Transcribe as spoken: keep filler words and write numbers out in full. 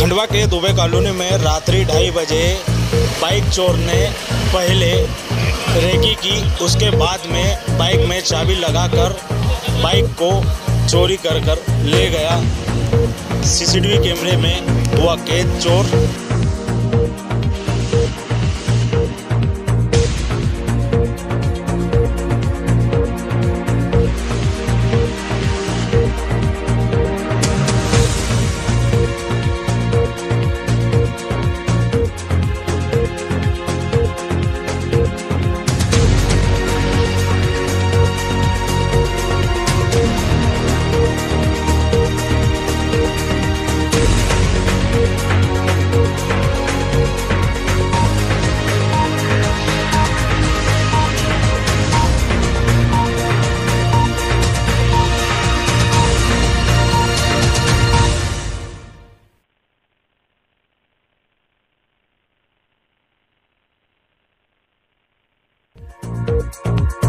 खंडवा के दुबे कॉलोनी में रात्रि ढाई बजे बाइक चोर ने पहले रेकी की, उसके बाद में बाइक में चाबी लगाकर बाइक को चोरी कर कर ले गया। सीसीटीवी कैमरे में हुआ कैद चोर। Thank you.